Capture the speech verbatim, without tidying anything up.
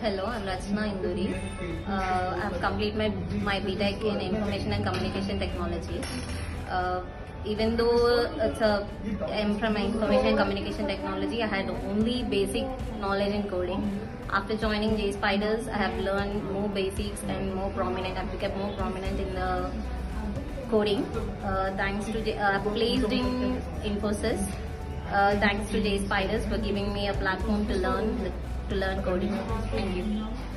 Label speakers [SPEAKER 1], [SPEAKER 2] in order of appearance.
[SPEAKER 1] Hello, I'm Rachna Induri. Uh, I've completed my, my B Tech in Information and Communication Technology. Uh, even though it's a, I'm from Information and Communication Technology, I had only basic knowledge in coding. After joining J Spiders, I have learned more basics and more prominent, I've become more prominent in the coding. Uh, thanks to, J, uh, I've placed in Infosys. Uh, thanks to J Spiders for giving me a platform to learn to learn coding. Thank you.